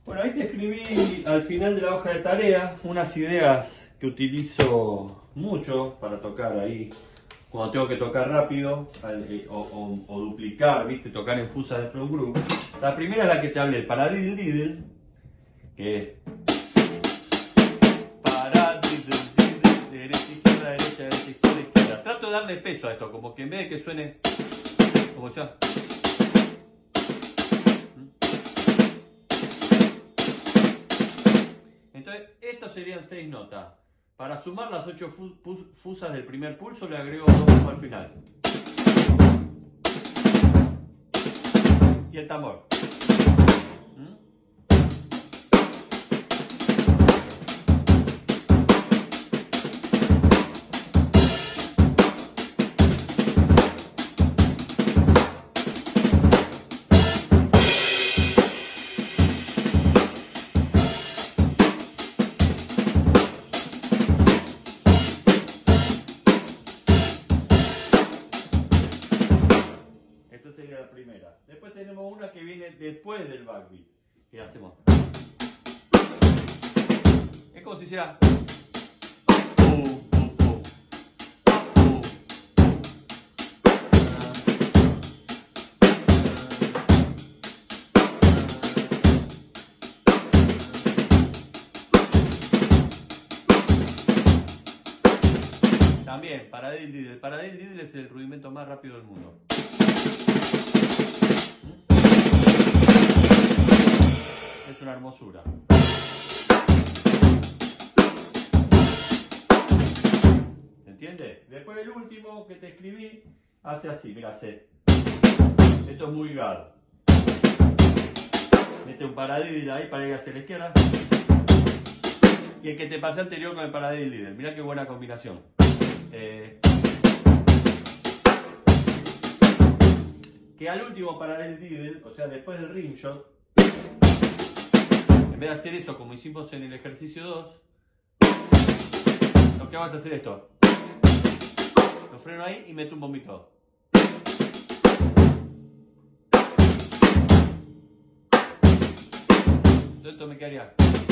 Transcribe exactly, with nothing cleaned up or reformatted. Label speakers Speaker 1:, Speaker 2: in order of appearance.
Speaker 1: Bueno, ahí te escribí al final de la hoja de tarea unas ideas que utilizo mucho para tocar ahí, cuando tengo que tocar rápido o, o, o duplicar, ¿viste? Tocar en fusas dentro de un grupo. La primera es la que te hablé, el paradiddle diddle, que es paradiddle diddle, derecha, izquierda, derecha, derecha, izquierda, izquierda. Trato de darle peso a esto, como que en vez de que suene como ya. Entonces, estas serían seis notas. Para sumar las ocho fusas del primer pulso le agrego dos pulsos al final. Y el tambor. ¿Mm? Esa sería la primera. Después tenemos una que viene después del backbeat. Que hacemos. Es como si hiciera. También, paradiddle diddle. El paradiddle diddle es el rudimento más rápido del mundo. Es una hermosura. ¿Se entiende? Después el último que te escribí hace así, mira, hace. Esto es muy gado. Mete un paradiddle ahí para ir hacia la izquierda. Y el que te pasé anterior con el paradiddle diddle. Mira qué buena combinación. Eh, que al último paradiddle diddle, o sea, después del rimshot, en vez de hacer eso como hicimos en el ejercicio dos, lo que vamos a hacer es esto. Lo freno ahí y meto un bombito. Entonces esto me quedaría.